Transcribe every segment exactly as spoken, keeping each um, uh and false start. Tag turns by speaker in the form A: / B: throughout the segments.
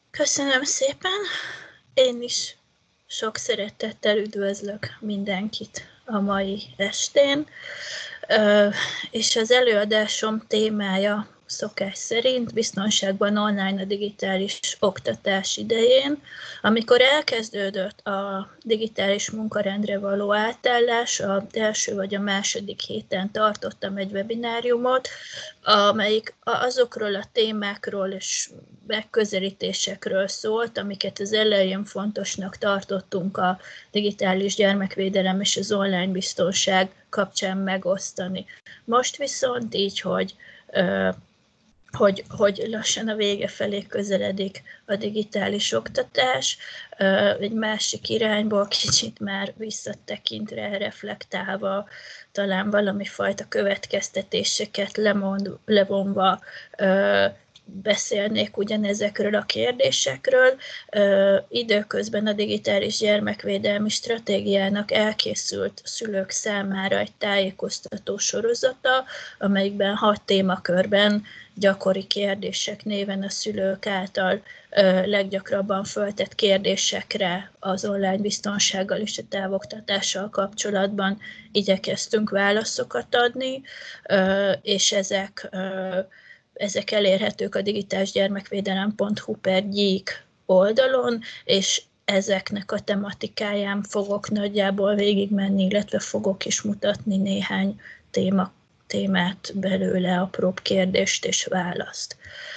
A: Köszönöm szépen, én is sok szeretettel üdvözlök mindenkit a mai estén, és az előadásom témája szokás szerint biztonságban online a digitális oktatás idején. Amikor elkezdődött a digitális munkarendre való átállás, az első vagy a második héten tartottam egy webináriumot, amelyik azokról a témákról és megközelítésekről szólt, amiket az elején fontosnak tartottunk a digitális gyermekvédelem és az online biztonság kapcsán megosztani. Most viszont így, hogy Hogy, hogy lassan a vége felé közeledik a digitális oktatás, egy másik irányból kicsit már visszatekintve, reflektálva, talán valami fajta következtetéseket lemond, levonva beszélnék ugyanezekről a kérdésekről. Időközben a digitális gyermekvédelmi stratégiának elkészült szülők számára egy tájékoztató sorozata, amelyikben hat témakörben gyakori kérdések néven a szülők által leggyakrabban föltett kérdésekre az online biztonsággal és a távoktatással kapcsolatban igyekeztünk válaszokat adni, és ezek Ezek elérhetők a digitálisgyermekvédelem pont hu per gyík oldalon, és ezeknek a tematikáján fogok nagyjából végigmenni, illetve fogok is mutatni néhány téma, témát belőle, apróbb kérdést és választ.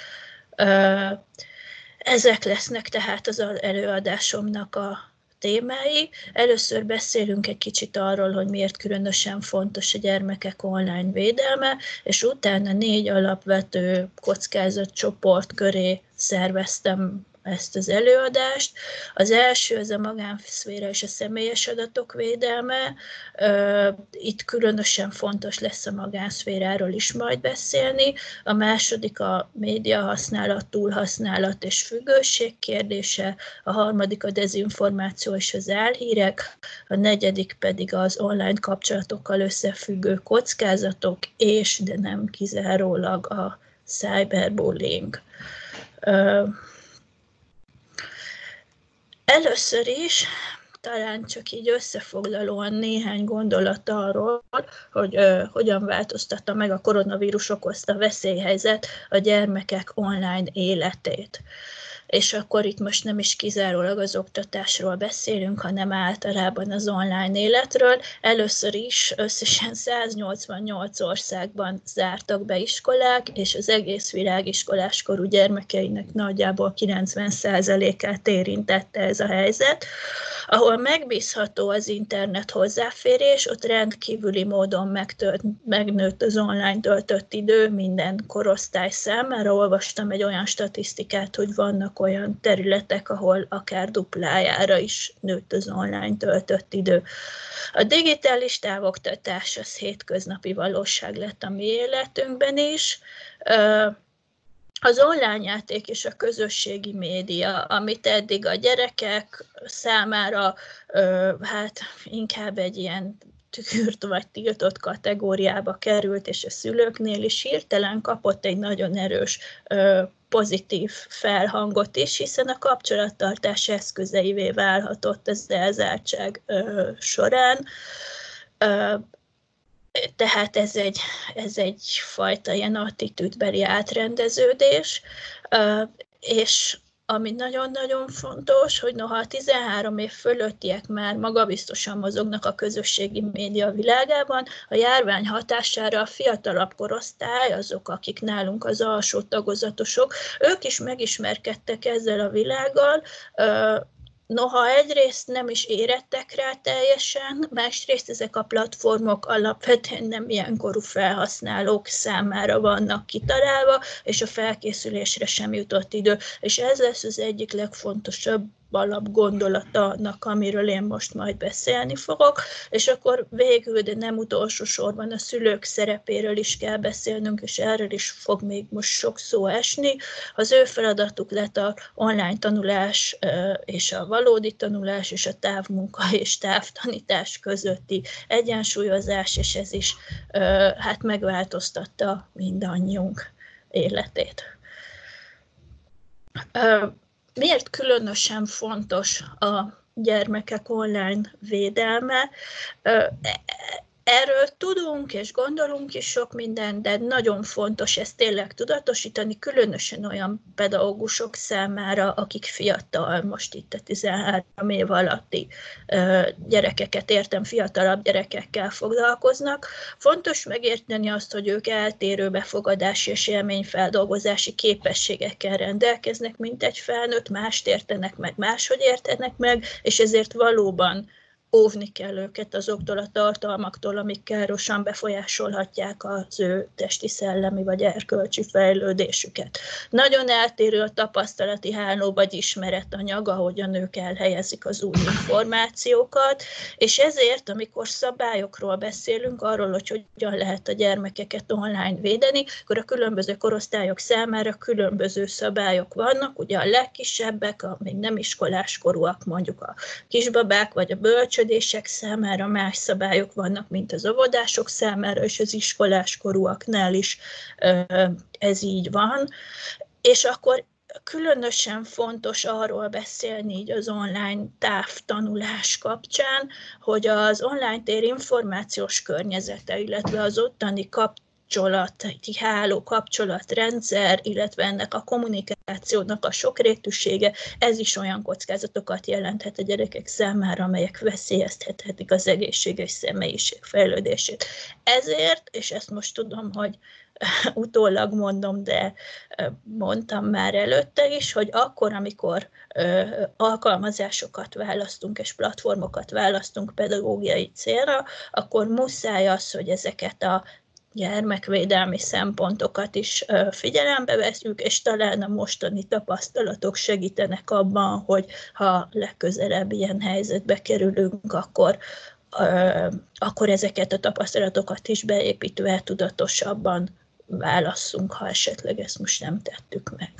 A: Ezek lesznek tehát az előadásomnak a témái. Először beszélünk egy kicsit arról, hogy miért különösen fontos a gyermekek online védelme, és utána négy alapvető kockázatcsoport köré szerveztem ezt az előadást. Az első az a magánszféra és a személyes adatok védelme. Itt különösen fontos lesz a magánszféráról is majd beszélni. A második a média használat, túlhasználat és függőség kérdése. A harmadik a dezinformáció és az álhírek. A negyedik pedig az online kapcsolatokkal összefüggő kockázatok, és de nem kizárólag a cyberbullying. Először is talán csak így összefoglalóan néhány gondolat arról, hogy uh, hogyan változtatta meg a koronavírus okozta veszélyhelyzet a gyermekek online életét. És akkor itt most nem is kizárólag az oktatásról beszélünk, hanem általában az online életről. Először is összesen száznyolcvannyolc országban zártak be iskolák, és az egész világ iskoláskorú gyermekeinek nagyjából kilencven százalékát érintette ez a helyzet. Ahol megbízható az internet hozzáférés, ott rendkívüli módon megtört, megnőtt az online töltött idő minden korosztály számára. Olvastam egy olyan statisztikát, hogy vannak olyan területek, ahol akár duplájára is nőtt az online töltött idő. A digitális távoktatás az hétköznapi valóság lett a mi életünkben is. Az online játék és a közösségi média, amit eddig a gyerekek számára hát inkább egy ilyen tűrt vagy tiltott kategóriába került, és a szülőknél is hirtelen kapott egy nagyon erős pozitív felhangot is, hiszen a kapcsolattartás eszközeivé válhatott az elzártság során. Tehát ez egy, ez egyfajta ilyen attitűdbeli átrendeződés, és ami nagyon-nagyon fontos, hogy noha a tizenhárom év fölöttiek már magabiztosan mozognak a közösségi média világában, a járvány hatására a fiatalabb korosztály, azok, akik nálunk az alsó tagozatosok, ők is megismerkedtek ezzel a világgal, noha egyrészt nem is érettek rá teljesen, másrészt ezek a platformok alapvetően nem ilyen korú felhasználók számára vannak kitalálva, és a felkészülésre sem jutott idő. És ez lesz az egyik legfontosabb alapgondolata annak, amiről én most majd beszélni fogok, és akkor végül, de nem utolsó sorban a szülők szerepéről is kell beszélnünk, és erről is fog még most sok szó esni. Az ő feladatuk lett a online tanulás és a valódi tanulás és a távmunka és távtanítás közötti egyensúlyozás, és ez is hát megváltoztatta mindannyiunk életét. miért különösen fontos a gyermekek online védelme? Erről tudunk és gondolunk is sok minden, de nagyon fontos ezt tényleg tudatosítani, különösen olyan pedagógusok számára, akik fiatal, most itt a tizenhárom év alatti gyerekeket értem, fiatalabb gyerekekkel foglalkoznak. Fontos megérteni azt, hogy ők eltérő befogadási és élményfeldolgozási képességekkel rendelkeznek, mint egy felnőtt, mást értenek meg, máshogy értenek meg, és ezért valóban óvni kell őket azoktól a tartalmaktól, amik károsan befolyásolhatják az ő testi, szellemi vagy erkölcsi fejlődésüket. Nagyon eltérő a tapasztalati háló vagy ismeretanyag, ahogyan ők elhelyezik az új információkat, és ezért, amikor szabályokról beszélünk, arról, hogy hogyan lehet a gyermekeket online védeni, akkor a különböző korosztályok számára különböző szabályok vannak, ugye a legkisebbek, a még nem iskoláskorúak, mondjuk a kisbabák vagy a bölcsök, számára más szabályok vannak, mint az óvodások számára, és az iskoláskorúaknál is ez így van. És akkor különösen fontos arról beszélni így az online távtanulás kapcsán, hogy az online tér információs környezete, illetve az ottani kapcsolat, kapcsolati háló, kapcsolatrendszer, illetve ennek a kommunikációnak a sokrétűsége, ez is olyan kockázatokat jelenthet a gyerekek számára, amelyek veszélyeztethetik az egészséges személyiség fejlődését. Ezért, és ezt most tudom, hogy utólag mondom, de mondtam már előtte is, hogy akkor, amikor alkalmazásokat választunk és platformokat választunk pedagógiai célra, akkor muszáj az, hogy ezeket a gyermekvédelmi szempontokat is figyelembe veszünk, és talán a mostani tapasztalatok segítenek abban, hogy ha legközelebb ilyen helyzetbe kerülünk, akkor, akkor ezeket a tapasztalatokat is beépítve tudatosabban válasszunk, ha esetleg ezt most nem tettük meg.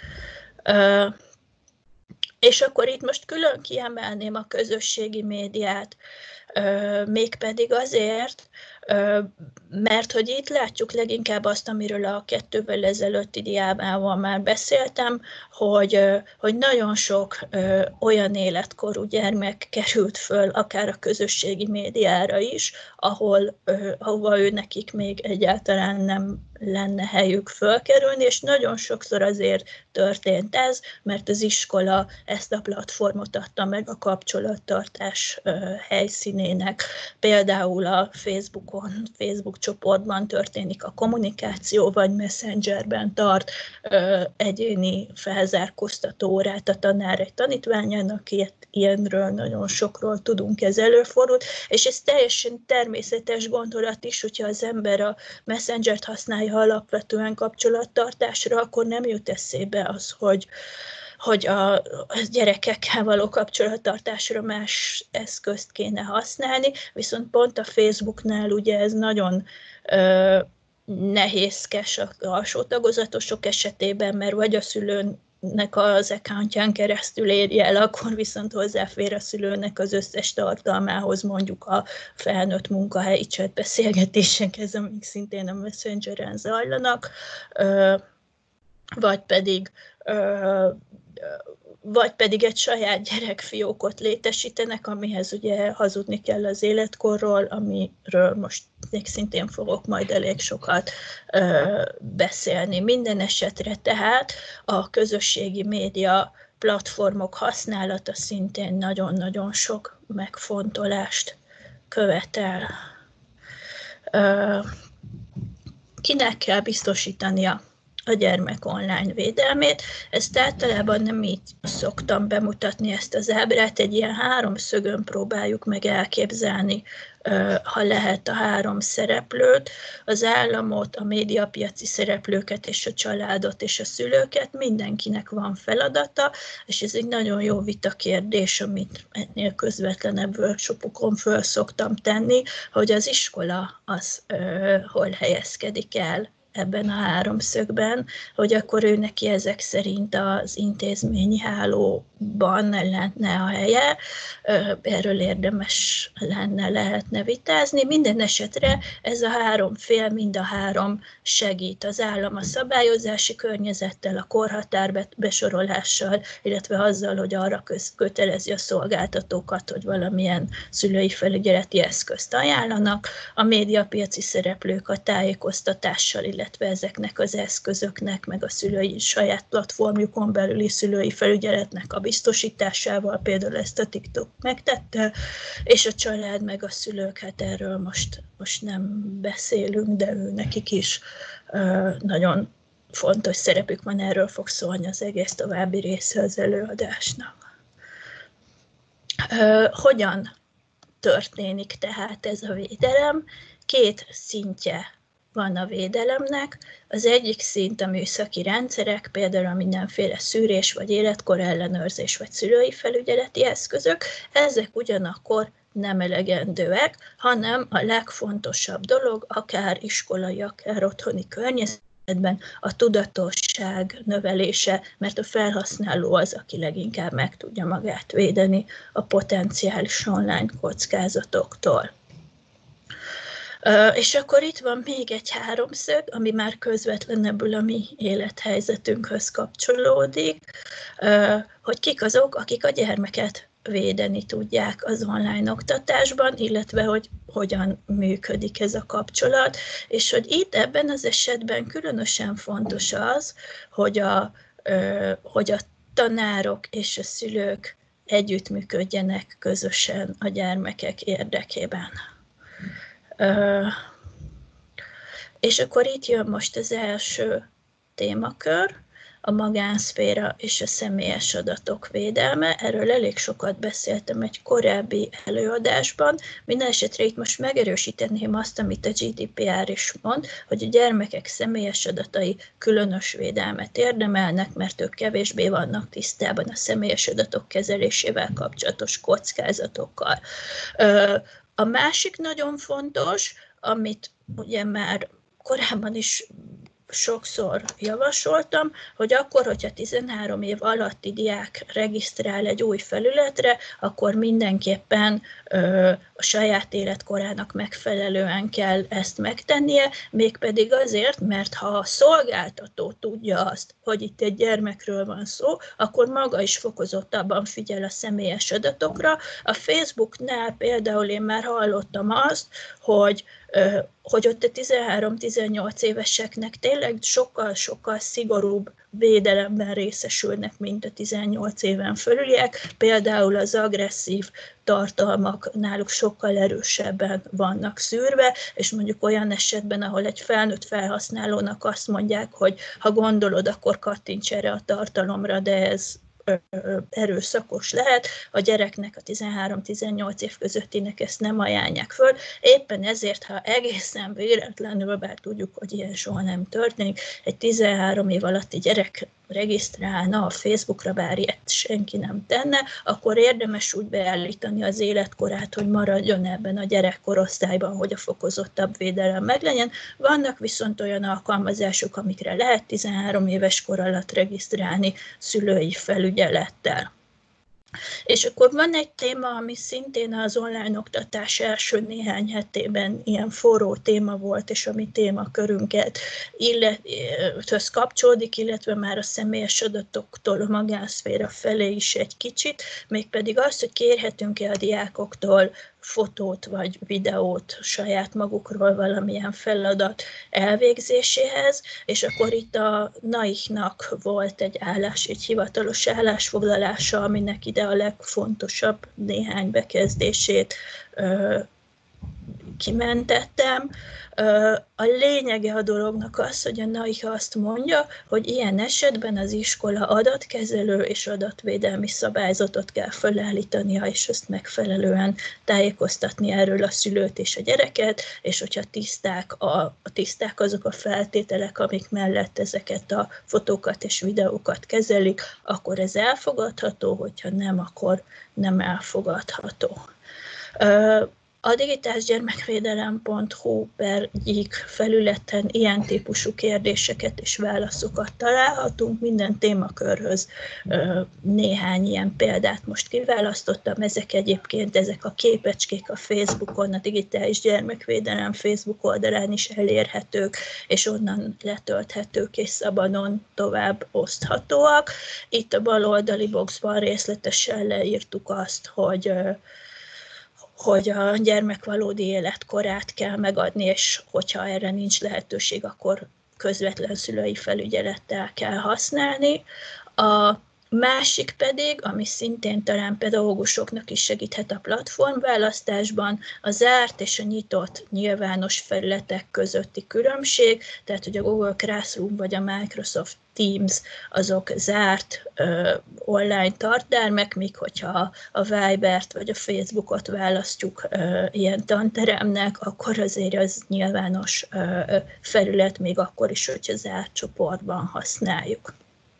A: És akkor itt most külön kiemelném a közösségi médiát, mégpedig azért, mert hogy itt látjuk leginkább azt, amiről a kettővel ezelőtti diámával már beszéltem, hogy, hogy nagyon sok olyan életkorú gyermek került föl akár a közösségi médiára is, ahol, ahova ő nekik még egyáltalán nem lenne helyük fölkerülni, és nagyon sokszor azért történt ez, mert az iskola ezt a platformot adta meg a kapcsolattartás helyszínének. Például a Facebookon, Facebook csoportban történik a kommunikáció, vagy Messengerben tart egyéni felzárkóztató órát a tanár egy tanítványának, ilyenről nagyon sokról tudunk, ez előfordult, és ez teljesen természetes gondolat is, hogyha az ember a Messengert használja alapvetően kapcsolattartásra, akkor nem jut eszébe az, hogy, hogy a gyerekekkel való kapcsolattartásra más eszközt kéne használni, viszont pont a Facebooknál ugye ez nagyon ö, nehézkes a alsó tagozatosok esetében, mert vagy a szülőn nek az accountján keresztül érje el, akkor viszont hozzáfér a szülőnek az összes tartalmához, mondjuk a felnőtt munkahelyi chatbeszélgetésekhez, amik szintén a Messengeren zajlanak, vagy pedig vagy pedig egy saját gyerekfiókot létesítenek, amihez ugye hazudni kell az életkorról, amiről most még szintén fogok majd elég sokat ö, beszélni. Minden esetre tehát a közösségi média platformok használata szintén nagyon-nagyon sok megfontolást követel. Ö, kinek kell biztosítania a gyermek online védelmét. Ezt általában nem így szoktam bemutatni ezt az ábrát, egy ilyen háromszögön próbáljuk meg elképzelni, ha lehet, a három szereplőt, az államot, a médiapiaci szereplőket és a családot és a szülőket, mindenkinek van feladata, és ez egy nagyon jó vitakérdés, amit ennél közvetlenebb workshopokon föl szoktam tenni, hogy az iskola az hol helyezkedik el ebben a háromszögben, hogy akkor ő neki ezek szerint az intézményi hálóban lenne a helye. Erről érdemes lenne, lehetne vitázni. Minden esetre ez a három fél, mind a három segít az állam a szabályozási környezettel, a korhatár besorolással, illetve azzal, hogy arra kötelezi a szolgáltatókat, hogy valamilyen szülői felügyeleti eszközt ajánlanak, a médiapiaci szereplők a tájékoztatással, illetve ezeknek az eszközöknek, meg a szülői saját platformjukon belüli szülői felügyeletnek a biztosításával, például ezt a TikTok megtette, és a család meg a szülők, hát erről most, most nem beszélünk, de ő nekik is uh, nagyon fontos szerepük van, erről fog szólni az egész további része az előadásnak. Uh, hogyan történik tehát ez a védelem? Két szintje van a védelemnek. Az egyik szint a műszaki rendszerek, például a mindenféle szűrés, vagy életkor ellenőrzés, vagy szülői felügyeleti eszközök. Ezek ugyanakkor nem elegendőek, hanem a legfontosabb dolog, akár iskolai, akár otthoni környezetben, a tudatosság növelése, mert a felhasználó az, aki leginkább meg tudja magát védeni a potenciális online kockázatoktól. Uh, és akkor itt van még egy háromszög, ami már közvetlenebbül a mi élethelyzetünkhöz kapcsolódik, uh, hogy kik azok, akik a gyermeket védeni tudják az online oktatásban, illetve hogy hogyan működik ez a kapcsolat, és hogy itt ebben az esetben különösen fontos az, hogy a, uh, hogy a tanárok és a szülők együttműködjenek közösen a gyermekek érdekében. Uh, és akkor itt jön most az első témakör, a magánszféra és a személyes adatok védelme. Erről elég sokat beszéltem egy korábbi előadásban. Minden esetre itt most megerősíteném azt, amit a gé dé pé er is mond, hogy a gyermekek személyes adatai különös védelmet érdemelnek, mert ők kevésbé vannak tisztában a személyes adatok kezelésével kapcsolatos kockázatokkal. Uh, A másik nagyon fontos, amit ugye már korábban is sokszor javasoltam, hogy akkor, hogyha tizenhárom év alatti diák regisztrál egy új felületre, akkor mindenképpen ö, a saját életkorának megfelelően kell ezt megtennie, mégpedig azért, mert ha a szolgáltató tudja azt, hogy itt egy gyermekről van szó, akkor maga is fokozottabban figyel a személyes adatokra. A Facebooknál például én már hallottam azt, hogy hogy ott a tizenhárom-tizennyolc éveseknek tényleg sokkal-sokkal szigorúbb védelemben részesülnek, mint a tizennyolc éven fölüliek. Például az agresszív tartalmak náluk sokkal erősebben vannak szűrve, és mondjuk olyan esetben, ahol egy felnőtt felhasználónak azt mondják, hogy ha gondolod, akkor kattints erre a tartalomra, de ez erőszakos lehet, a gyereknek, a tizenhárom-tizennyolc év közöttinek ezt nem ajánlják föl. Éppen ezért, ha egészen véletlenül, bár tudjuk, hogy ilyen soha nem történik, egy tizenhárom év alatti gyerek regisztrálna a Facebookra, bár ilyet senki nem tenne, akkor érdemes úgy beállítani az életkorát, hogy maradjon ebben a gyerekkorosztályban, hogy a fokozottabb védelem meglegyen. Vannak viszont olyan alkalmazások, amikre lehet tizenhárom éves kor alatt regisztrálni szülői felügyelettel. És akkor van egy téma, ami szintén az online oktatás első néhány hetében ilyen forró téma volt, és a mi témakörünket illetve kapcsolódik, illetve már a személyes adatoktól a magánszféra felé is egy kicsit, mégpedig az, hogy kérhetünk-e a diákoktól fotót vagy videót saját magukról valamilyen feladat elvégzéséhez, és akkor itt a naiknak volt egy állás, egy hivatalos állásfoglalása, aminek ide a legfontosabb néhány bekezdését ö, kimentettem. A lényege a dolognak az, hogy a naik azt mondja, hogy ilyen esetben az iskola adatkezelő és adatvédelmi szabályzatot kell felállítania, és ezt megfelelően tájékoztatni erről a szülőt és a gyereket, és hogyha tiszták, a, tiszták azok a feltételek, amik mellett ezeket a fotókat és videókat kezelik, akkor ez elfogadható, hogyha nem, akkor nem elfogadható. A digitális gyermekvédelem pont hu per gyík felületen ilyen típusú kérdéseket és válaszokat találhatunk, minden témakörhöz néhány ilyen példát most kiválasztottam, ezek egyébként, ezek a képecskék a Facebookon, a digitális gyermekvédelem Facebook oldalán is elérhetők, és onnan letölthetők és szabadon tovább oszthatóak. Itt a bal oldali boxban részletesen leírtuk azt, hogy hogy a gyermek valódi életkorát kell megadni, és hogyha erre nincs lehetőség, akkor közvetlen szülői felügyelettel kell használni. A másik pedig, ami szintén talán pedagógusoknak is segíthet a platformválasztásban, a zárt és a nyitott nyilvános felületek közötti különbség, tehát hogy a Google Classroom vagy a Microsoft Teams azok zárt uh, online tartalmak, míg hogyha a Vibert vagy a Facebookot választjuk uh, ilyen tanteremnek, akkor azért az nyilvános uh, felület, még akkor is, hogyha zárt csoportban használjuk.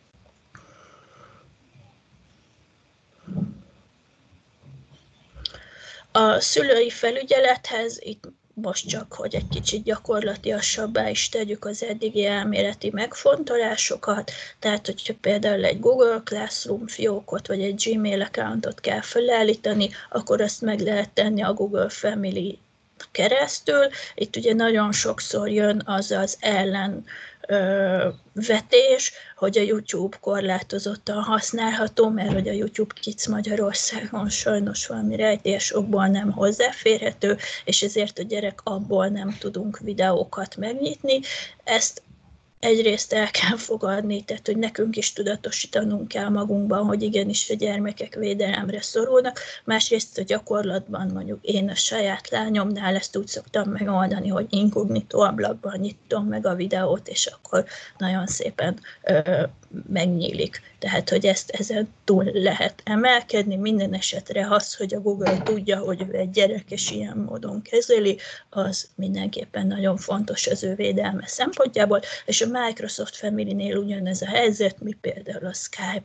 A: A szülői felügyelethez itt most csak, hogy egy kicsit gyakorlatiasabbá is tegyük az eddigi elméleti megfontolásokat, tehát hogyha például egy Google Classroom fiókot vagy egy Gmail accountot kell felállítani, akkor azt meg lehet tenni a Google Family keresztül. Itt ugye nagyon sokszor jön az az ellen ö, vetés, hogy a YouTube korlátozottan használható, mert hogy a YouTube Kids Magyarországon sajnos valami rejtélyes okból nem hozzáférhető, és ezért a gyerek abból nem tudunk videókat megnyitni. Ezt egyrészt el kell fogadni, tehát hogy nekünk is tudatosítanunk kell magunkban, hogy igenis a gyermekek védelemre szorulnak, másrészt a gyakorlatban mondjuk én a saját lányomnál ezt úgy szoktam megoldani, hogy inkognitó ablakban nyitom meg a videót, és akkor nagyon szépen ö, megnyílik. Tehát, hogy ezt ezen túl lehet emelkedni, minden esetre az, hogy a Google tudja, hogy ő egy gyerek, és ilyen módon kezeli, az mindenképpen nagyon fontos az ő védelme szempontjából, és a Microsoft Family-nél ugyanez a helyzet, mi például a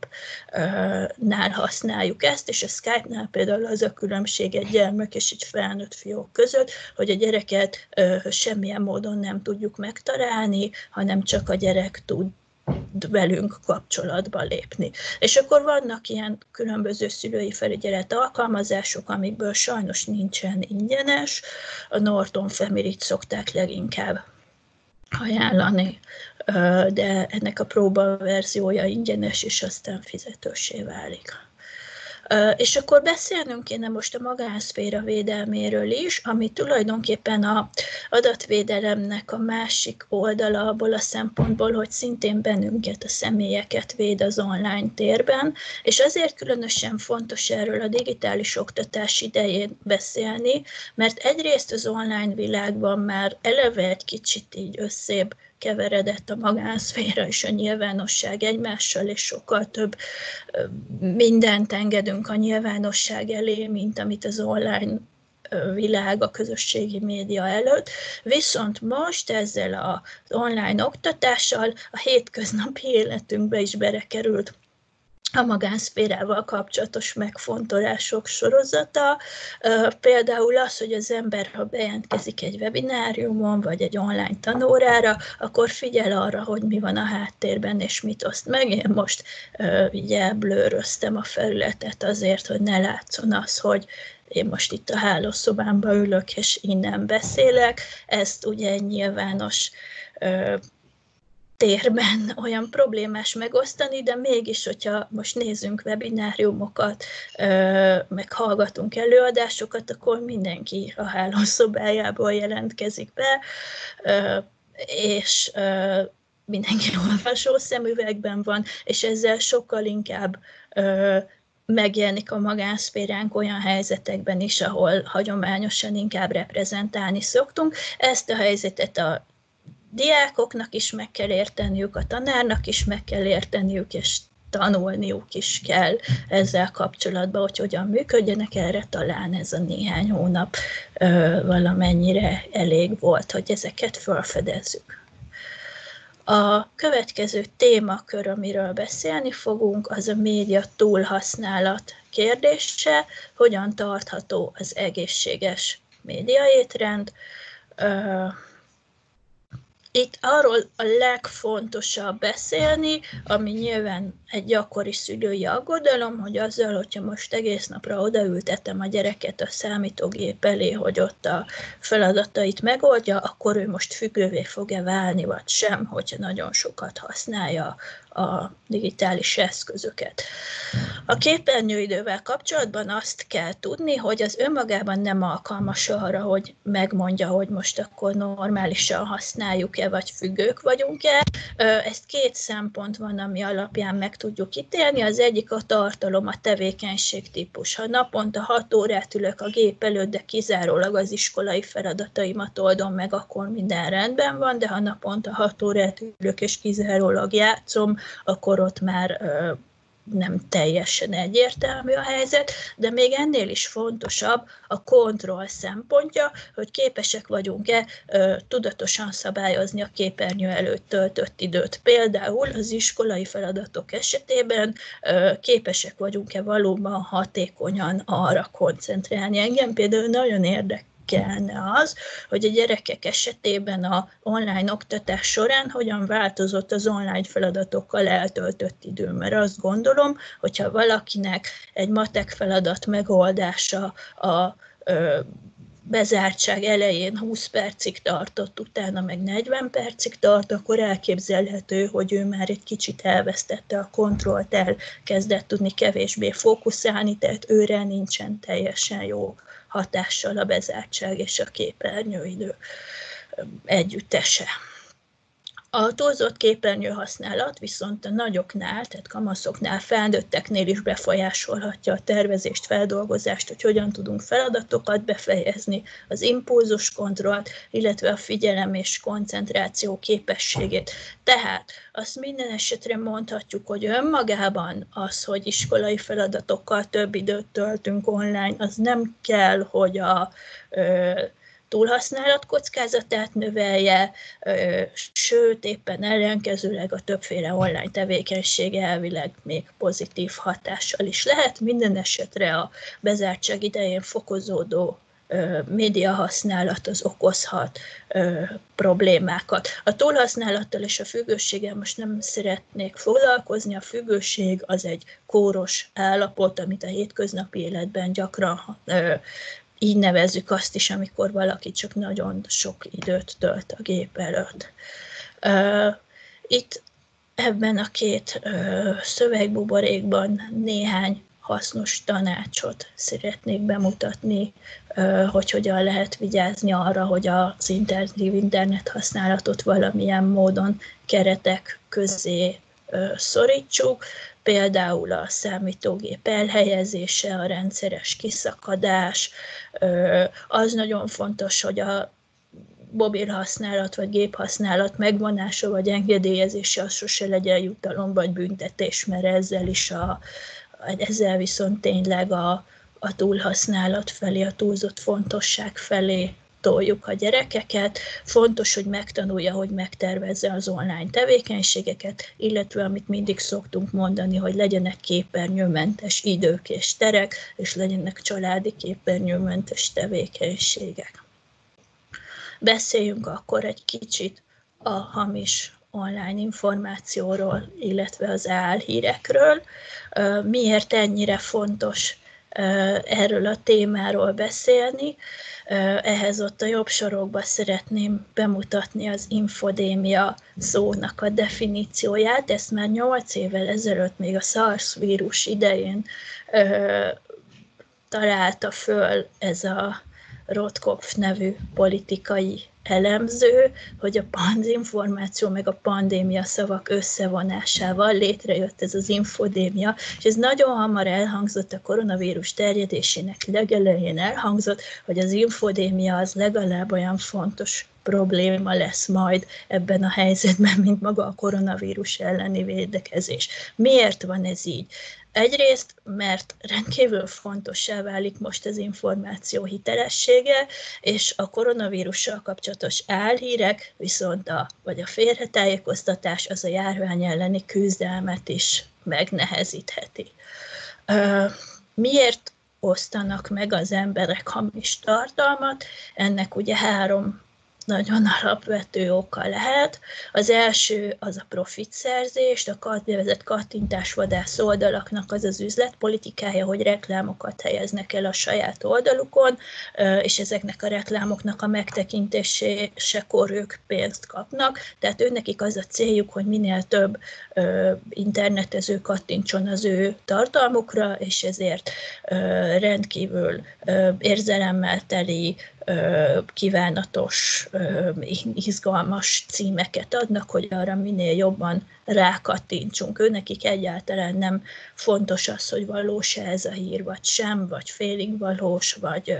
A: Skype-nál használjuk ezt, és a Skype-nál például az a különbség egy gyermek és egy felnőtt fiók között, hogy a gyereket semmilyen módon nem tudjuk megtalálni, hanem csak a gyerek tud velünk kapcsolatba lépni. És akkor vannak ilyen különböző szülői felügyelet alkalmazások, amikből sajnos nincsen ingyenes. A Norton Family-t szokták leginkább ajánlani, de ennek a próba verziója ingyenes, és aztán fizetőssé válik. És akkor beszélnünk kéne most a magánszféra védelméről is, ami tulajdonképpen az adatvédelemnek a másik oldala abból a szempontból, hogy szintén bennünket, a személyeket véd az online térben, és azért különösen fontos erről a digitális oktatás idején beszélni, mert egyrészt az online világban már eleve egy kicsit így összébb keveredett a magánszféra és a nyilvánosság egymással, és sokkal több mindent engedünk a nyilvánosság elé, mint amit az online világ, a közösségi média előtt. Viszont most ezzel az online oktatással a hétköznapi életünkbe is belekerült a magánszférával kapcsolatos megfontolások sorozata. Például az, hogy az ember, ha bejelentkezik egy webináriumon, vagy egy online tanórára, akkor figyel arra, hogy mi van a háttérben, és mit oszt meg. Én most ugye elblőröztem a felületet azért, hogy ne látszon az, hogy én most itt a hálószobámba ülök, és innen beszélek. Ezt ugye egy nyilvános térben olyan problémás megosztani, de mégis, hogyha most nézzünk webináriumokat, meg hallgatunk előadásokat, akkor mindenki a hálószobájából jelentkezik be, és mindenki olvasó szemüvegben van, és ezzel sokkal inkább megjelenik a magánszféránk olyan helyzetekben is, ahol hagyományosan inkább reprezentálni szoktunk. Ezt a helyzetet a diákoknak is meg kell érteniük, a tanárnak is meg kell érteniük, és tanulniuk is kell ezzel kapcsolatban, hogy hogyan működjenek. Erre talán ez a néhány hónap ö, valamennyire elég volt, hogy ezeket felfedezzük. A következő témakör, amiről beszélni fogunk, az a média túlhasználat kérdése, hogyan tartható az egészséges médiaétrend. Itt arról a legfontosabb beszélni, ami nyilván egy gyakori szülői aggodalom, hogy azzal, hogyha most egész napra odaültetem a gyereket a számítógép elé, hogy ott a feladatait megoldja, akkor ő most függővé fog-e válni, vagy sem, hogyha nagyon sokat használja a digitális eszközöket. A képernyőidővel kapcsolatban azt kell tudni, hogy az önmagában nem alkalmas arra, hogy megmondja, hogy most akkor normálisan használjuk-e, vagy függők vagyunk-e. Ezt két szempont van, ami alapján meg tudjuk ítélni. Az egyik a tartalom, a tevékenység típus. Ha naponta hat órát ülök a gép előtt, de kizárólag az iskolai feladataimat oldom meg, akkor minden rendben van, de ha naponta hat órát ülök és kizárólag játszom, akkor ott már nem teljesen egyértelmű a helyzet, de még ennél is fontosabb a kontroll szempontja, hogy képesek vagyunk-e ö, tudatosan szabályozni a képernyő előtt töltött időt. Például az iskolai feladatok esetében ö, képesek vagyunk-e valóban hatékonyan arra koncentrálni. Engem például nagyon érdekel, kellene az, hogy a gyerekek esetében a online oktatás során hogyan változott az online feladatokkal eltöltött idő. Mert azt gondolom, hogyha valakinek egy matek feladat megoldása a ö, bezártság elején húsz percig tartott, utána meg negyven percig tart, akkor elképzelhető, hogy ő már egy kicsit elvesztette a kontrollt, elkezdett tudni kevésbé fókuszálni, tehát őre nincsen teljesen jó hatással a bezártság és a képernyőidő együttese. A túlzott képernyő használat viszont a nagyoknál, tehát kamaszoknál, felnőtteknél is befolyásolhatja a tervezést, feldolgozást, hogy hogyan tudunk feladatokat befejezni, az impulzus kontrollt, illetve a figyelem és koncentráció képességét. Tehát azt minden esetre mondhatjuk, hogy önmagában az, hogy iskolai feladatokkal több időt töltünk online, az nem kell, hogy a ö, túlhasználat kockázatát növelje, sőt, éppen ellenkezőleg a többféle online tevékenység elvileg még pozitív hatással is lehet. Minden esetre a bezártság idején fokozódó médiahasználat az okozhat ö, problémákat. A túlhasználattal és a függőséggel most nem szeretnék foglalkozni. A függőség az egy kóros állapot, amit a hétköznapi életben gyakran ö, így nevezzük azt is, amikor valaki csak nagyon sok időt tölt a gép előtt. Itt ebben a két szövegbuborékban néhány hasznos tanácsot szeretnék bemutatni, hogy hogyan lehet vigyázni arra, hogy az intenzív internet használatot valamilyen módon keretek közé szorítsuk. Például a számítógép elhelyezése, a rendszeres kiszakadás. Az nagyon fontos, hogy a mobil használat vagy géphasználat megvonása vagy engedélyezése az sose legyen jutalom vagy büntetés, mert ezzel is a, ezzel viszont tényleg a, a túlhasználat felé, a túlzott fontosság felé toljuk a gyerekeket. Fontos, hogy megtanulja, hogy megtervezze az online tevékenységeket, illetve amit mindig szoktunk mondani, hogy legyenek képernyőmentes idők és terek, és legyenek családi képernyőmentes tevékenységek. Beszéljünk akkor egy kicsit a hamis online információról, illetve az álhírekről. Miért ennyire fontos erről a témáról beszélni? Ehhez ott a jobb sorokban szeretném bemutatni az infodémia szónak a definícióját. Ezt már nyolc évvel ezelőtt, még a SARS vírus idején találta föl ez a Rotkopf nevű politikai elemző, hogy a panzinformáció meg a pandémia szavak összevonásával létrejött ez az infodémia, és ez nagyon hamar elhangzott a koronavírus terjedésének legelején elhangzott, hogy az infodémia az legalább olyan fontos probléma lesz majd ebben a helyzetben, mint maga a koronavírus elleni védekezés. Miért van ez így? Egyrészt, mert rendkívül fontossá válik most az információ hitelessége, és a koronavírussal kapcsolatos álhírek, viszont a, vagy a félretájékoztatás az a járvány elleni küzdelmet is megnehezítheti. Miért osztanak meg az emberek hamis tartalmat. Ennek ugye három nagyon alapvető oka lehet. Az első az a profitszerzés, a nevezett kattintásvadász oldalaknak az az üzletpolitikája, hogy reklámokat helyeznek el a saját oldalukon, és ezeknek a reklámoknak a megtekintésekor ők pénzt kapnak. Tehát őnekik az a céljuk, hogy minél több internetező kattintson az ő tartalmukra, és ezért rendkívül érzelemmel teli, kívánatos, izgalmas címeket adnak, hogy arra minél jobban rákattintsunk. Őnekik egyáltalán nem fontos az, hogy valós ez a hír, vagy sem, vagy félig valós, vagy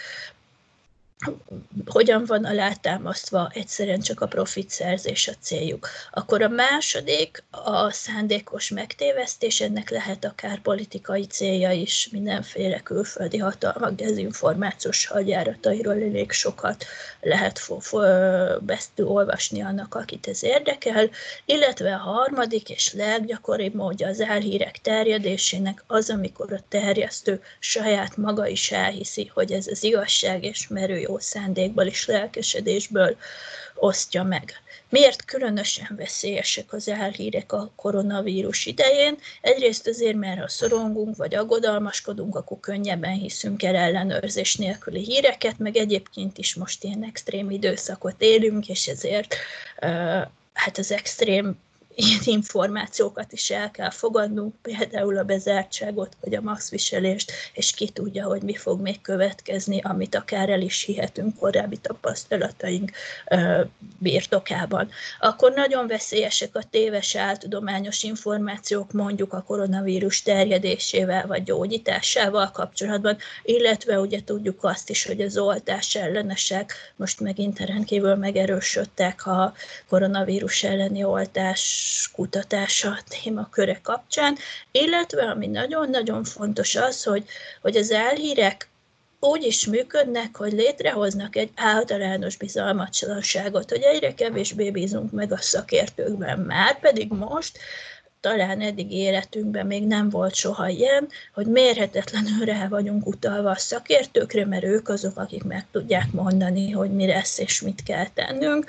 A: hogyan van alátámasztva, egyszerűen csak a profitszerzés a céljuk. Akkor a második, a szándékos megtévesztés, ennek lehet akár politikai célja is, mindenféle külföldi hatalmak dezinformációs hadjáratairól elég sokat lehet beszélni, olvasni annak, akit ez érdekel, illetve a harmadik és leggyakoribb módja az álhírek terjedésének az, amikor a terjesztő saját maga is elhiszi, hogy ez az igazság, és merő jó szándékból és lelkesedésből osztja meg. Miért különösen veszélyesek az álhírek a koronavírus idején? Egyrészt azért, mert ha szorongunk vagy aggodalmaskodunk, akkor könnyebben hiszünk el ellenőrzés nélküli híreket, meg egyébként is most ilyen extrém időszakot élünk, és ezért hát az extrém ilyen információkat is el kell fogadnunk, például a bezártságot, vagy a maszkviselést, és ki tudja, hogy mi fog még következni, amit akár el is hihetünk korábbi tapasztalataink birtokában. Akkor nagyon veszélyesek a téves áltudományos információk, mondjuk a koronavírus terjedésével, vagy gyógyításával kapcsolatban, illetve ugye tudjuk azt is, hogy az oltás ellenesek most megint rendkívül megerősödtek a koronavírus elleni oltás kutatása témaköre kapcsán, illetve ami nagyon-nagyon fontos az, hogy, hogy az álhírek úgy is működnek, hogy létrehoznak egy általános bizalmatlanságot, hogy egyre kevésbé bízunk meg a szakértőkben, már pedig most talán eddig életünkben még nem volt soha ilyen, hogy mérhetetlenül rá vagyunk utalva a szakértőkre, mert ők azok, akik meg tudják mondani, hogy mi lesz és mit kell tennünk,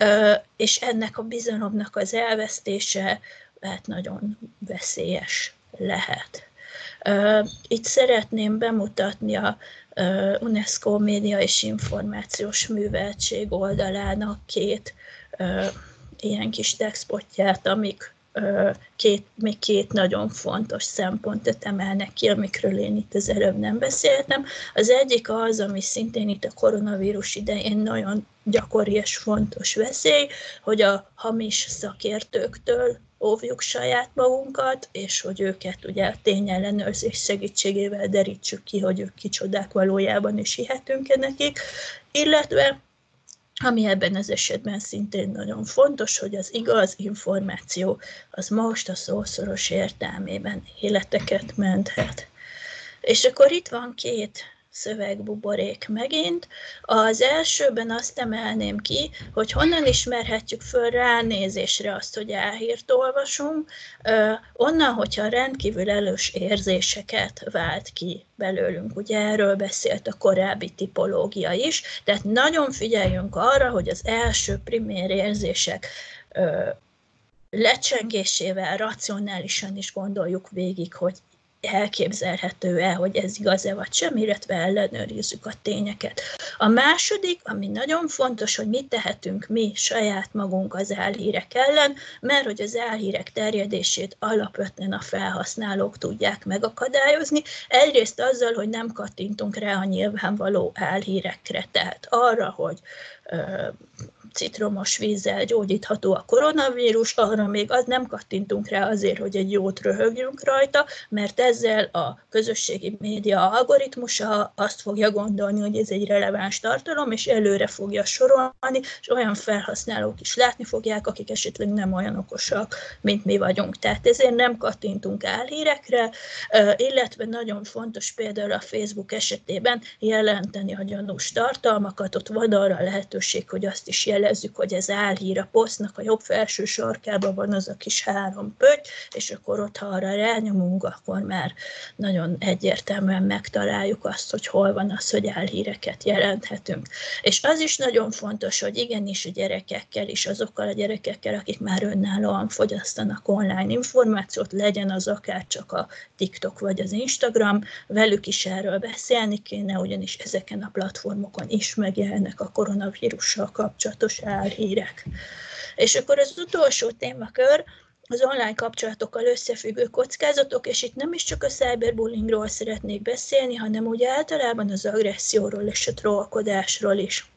A: és ennek a bizalomnak az elvesztése hát nagyon veszélyes lehet. Itt szeretném bemutatni a UNESCO Média és Információs Műveltség oldalának két ilyen kis textpotját, amik Két, még két nagyon fontos szempontot emelnek ki, amikről én itt az előbb nem beszéltem. Az egyik az, ami szintén itt a koronavírus idején nagyon gyakori és fontos veszély, hogy a hamis szakértőktől óvjuk saját magunkat, és hogy őket ugye a tényellenőrzés segítségével derítsük ki, hogy ők kicsodák valójában, és hihetünk-e nekik, illetve ami ebben az esetben szintén nagyon fontos, hogy az igaz információ az most a szószoros értelmében életeket menthet. És akkor itt van két szövegbuborék megint. Az elsőben azt emelném ki, hogy honnan ismerhetjük föl ránézésre azt, hogy álhírt olvasunk, onnan, hogyha rendkívül erős érzéseket vált ki belőlünk. Ugye erről beszélt a korábbi tipológia is, tehát nagyon figyeljünk arra, hogy az első primér érzések lecsengésével racionálisan is gondoljuk végig, hogy elképzelhető-e, hogy ez igaz-e vagy sem, illetve ellenőrizzük a tényeket. A második, ami nagyon fontos, hogy mit tehetünk mi saját magunk az álhírek ellen, mert hogy az álhírek terjedését alapvetően a felhasználók tudják megakadályozni. Egyrészt azzal, hogy nem kattintunk rá a nyilvánvaló álhírekre, tehát arra, hogy citromos vízzel gyógyítható a koronavírus, arra még az nem kattintunk rá azért, hogy egy jót röhögjünk rajta, mert ezzel a közösségi média algoritmusa azt fogja gondolni, hogy ez egy releváns tartalom, és előre fogja sorolni, és olyan felhasználók is látni fogják, akik esetleg nem olyan okosak, mint mi vagyunk. Tehát ezért nem kattintunk álhírekre, illetve nagyon fontos például a Facebook esetében jelenteni a gyanús tartalmakat, ott van arra a lehetőség, hogy azt is jelenteni, jelezzük, hogy ez álhír a posztnak, a jobb felső sarkában van az a kis három pötty, és akkor ott, ha arra rányomunk, akkor már nagyon egyértelműen megtaláljuk azt, hogy hol van az, hogy álhíreket jelenthetünk. És az is nagyon fontos, hogy igenis a gyerekekkel is, azokkal a gyerekekkel, akik már önállóan fogyasztanak online információt, legyen az akár csak a TikTok vagy az Instagram, velük is erről beszélni kéne, ugyanis ezeken a platformokon is megjelennek a koronavírussal kapcsolatos álhírek. És akkor az utolsó témakör, az online kapcsolatokkal összefüggő kockázatok, és itt nem is csak a cyberbullyingról szeretnék beszélni, hanem úgy általában az agresszióról és a trollkodásról is.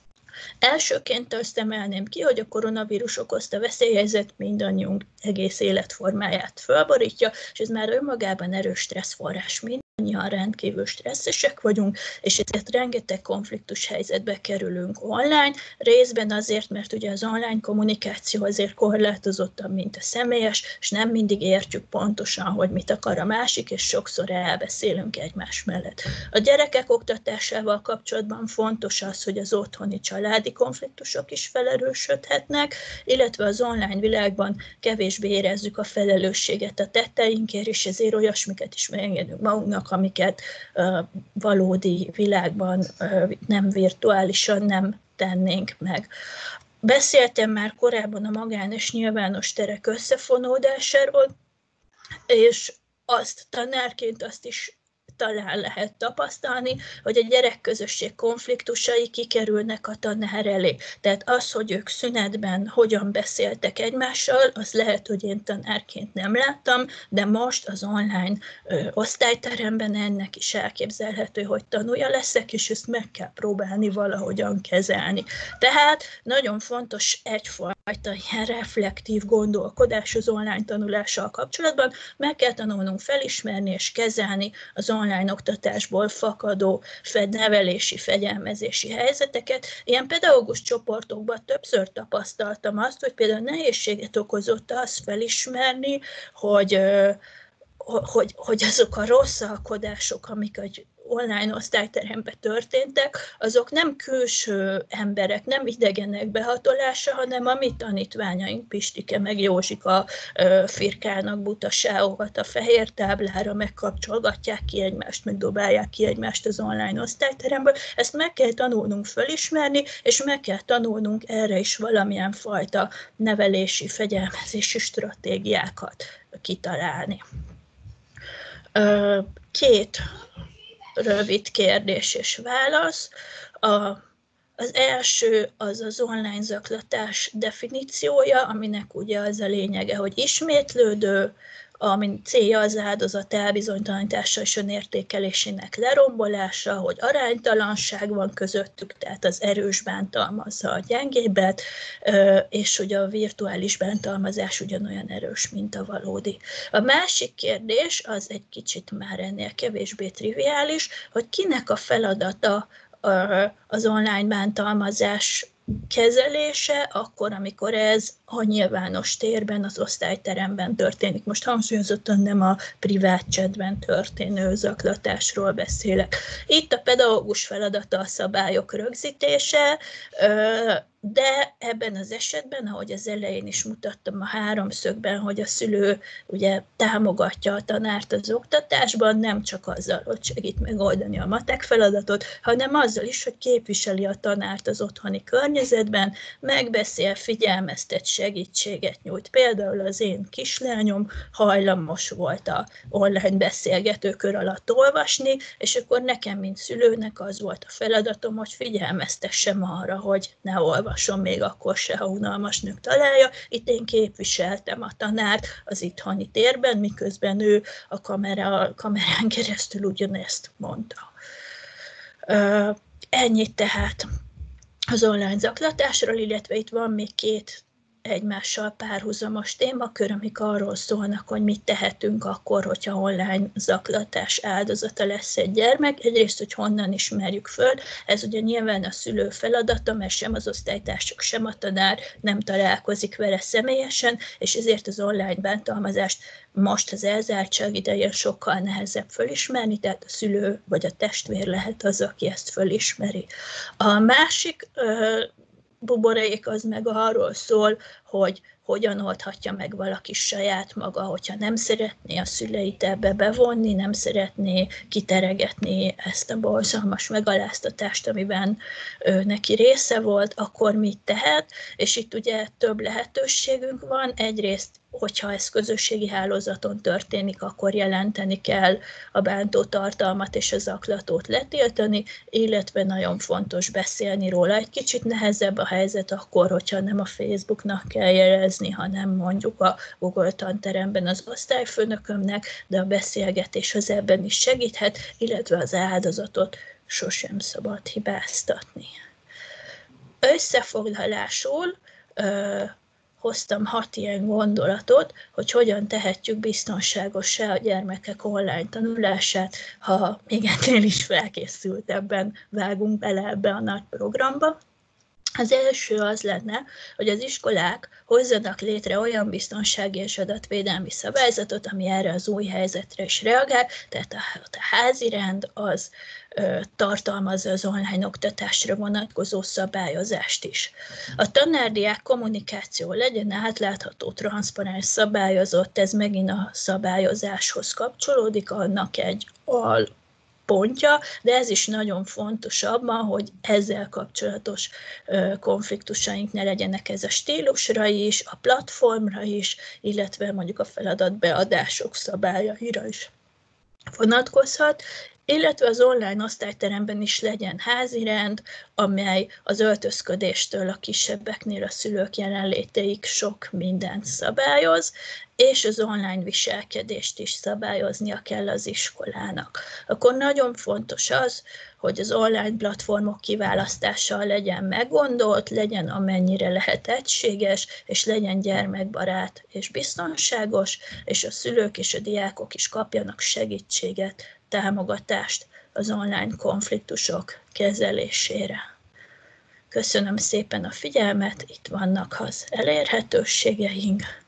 A: Elsőként azt emelném ki, hogy a koronavírus okozta veszélyhelyzet mindannyiunk egész életformáját fölborítja, és ez már önmagában erős stresszforrás. Mindannyian rendkívül stresszesek vagyunk, és ezért rengeteg konfliktus helyzetbe kerülünk online, részben azért, mert ugye az online kommunikáció azért korlátozottabb, mint a személyes, és nem mindig értjük pontosan, hogy mit akar a másik, és sokszor elbeszélünk egymás mellett. A gyerekek oktatásával kapcsolatban fontos az, hogy az otthoni családi konfliktusok is felerősödhetnek, illetve az online világban kevésbé érezzük a felelősséget a tetteinkért, és ezért olyasmiket is megengedünk magunknak, amiket uh, valódi világban, uh, nem virtuálisan nem tennénk meg. Beszéltem már korábban a magán és nyilvános terek összefonódásáról, és azt tanárként azt is talán lehet tapasztalni, hogy a gyerekközösség konfliktusai kikerülnek a tanár elé. Tehát az, hogy ők szünetben hogyan beszéltek egymással, az lehet, hogy én tanárként nem láttam, de most az online ö, osztályteremben ennek is elképzelhető, hogy tanulja leszek, és ezt meg kell próbálni valahogyan kezelni. Tehát nagyon fontos egyfajta ilyen reflektív gondolkodás az online tanulással kapcsolatban, meg kell tanulnunk felismerni és kezelni az online online oktatásból fakadó nevelési, fegyelmezési helyzeteket. Ilyen pedagógus csoportokban többször tapasztaltam azt, hogy például nehézséget okozott azt felismerni, hogy, hogy, hogy azok a rosszalkodások, amik egy online osztályteremben történtek, azok nem külső emberek, nem idegenek behatolása, hanem a mi tanítványaink, Pistike meg Józsika firkálnak butaságokat a fehér táblára, megkapcsolgatják ki egymást, megdobálják ki egymást az online osztályteremből. Ezt meg kell tanulnunk fölismerni, és meg kell tanulnunk erre is valamilyen fajta nevelési, fegyelmezési stratégiákat kitalálni. Két rövid kérdés és válasz. A, az első az az online zaklatás definíciója, aminek ugye az a lényege, hogy ismétlődő, ami célja az áldozat elbizonytalanítása és önértékelésének lerombolása, hogy aránytalanság van közöttük, tehát az erős bántalmazza a gyengébbet, és hogy a virtuális bántalmazás ugyanolyan erős, mint a valódi. A másik kérdés az egy kicsit már ennél kevésbé triviális, hogy kinek a feladata az online bántalmazás kezelése, akkor, amikor ez a nyilvános térben, az osztályteremben történik. Most hangsúlyozottan nem a privát chatben történő zaklatásról beszélek. Itt a pedagógus feladata a szabályok rögzítése, de ebben az esetben, ahogy az elején is mutattam a háromszögben, hogy a szülő ugye támogatja a tanárt az oktatásban, nem csak azzal, hogy segít megoldani a matek feladatot, hanem azzal is, hogy képviseli a tanárt az otthoni környezetben, megbeszél, figyelmeztet, segítséget nyújt. Például az én kislányom hajlamos volt a online beszélgetőkör alatt olvasni, és akkor nekem, mint szülőnek az volt a feladatom, hogy figyelmeztessem arra, hogy ne olvasson még akkor se, ha unalmasnak találja. Itt én képviseltem a tanárt az itthoni térben, miközben ő a, kamera, a kamerán keresztül ugyanezt mondta. Ennyit tehát az online zaklatásról, illetve itt van még két egymással párhuzamos témakör, amik arról szólnak, hogy mit tehetünk akkor, hogyha online zaklatás áldozata lesz egy gyermek. Egyrészt, hogy honnan ismerjük föl, ez ugye nyilván a szülő feladata, mert sem az osztálytársak, sem a tanár nem találkozik vele személyesen, és ezért az online bántalmazást most az elzártság idején sokkal nehezebb fölismerni, tehát a szülő vagy a testvér lehet az, aki ezt fölismeri. A másik buborék az meg arról szól, hogy hogyan oldhatja meg valaki saját maga, hogyha nem szeretné a szüleit ebbe bevonni, nem szeretné kiteregetni ezt a borzalmas megaláztatást, amiben ő, neki része volt, akkor mit tehet, és itt ugye több lehetőségünk van. Egyrészt, hogyha ez közösségi hálózaton történik, akkor jelenteni kell a bántó tartalmat és a zaklatót letiltani, illetve nagyon fontos beszélni róla. Egy kicsit nehezebb a helyzet akkor, hogyha nem a Facebooknak kell jelezni, hanem mondjuk a Google tanteremben az osztályfőnökömnek, de a beszélgetés az ebben is segíthet, illetve az áldozatot sosem szabad hibáztatni. Összefoglalásul hoztam hat ilyen gondolatot, hogy hogyan tehetjük biztonságossá a gyermekek online tanulását, ha még ennél is felkészültebben vágunk bele ebbe a nagy programba. Az első az lenne, hogy az iskolák hozzanak létre olyan biztonsági és adatvédelmi szabályzatot, ami erre az új helyzetre is reagál, tehát a, a házi rend az ö, tartalmazza az online oktatásra vonatkozó szabályozást is. A tanár-diák kommunikáció legyen átlátható, transzparens, szabályozott, ez megint a szabályozáshoz kapcsolódik, annak egy al pontja, de ez is nagyon fontos abban, hogy ezzel kapcsolatos konfliktusaink ne legyenek, ez a stílusra is, a platformra is, illetve mondjuk a feladatbeadások szabályaira is vonatkozhat, illetve az online osztályteremben is legyen házirend, amely az öltözködéstől a kisebbeknél a szülők jelenlétéig sok mindent szabályoz, és az online viselkedést is szabályoznia kell az iskolának. Akkor nagyon fontos az, hogy az online platformok kiválasztása legyen meggondolt, legyen amennyire lehet egységes, és legyen gyermekbarát és biztonságos, és a szülők és a diákok is kapjanak segítséget, támogatást az online konfliktusok kezelésére. Köszönöm szépen a figyelmet, itt vannak az elérhetőségeink.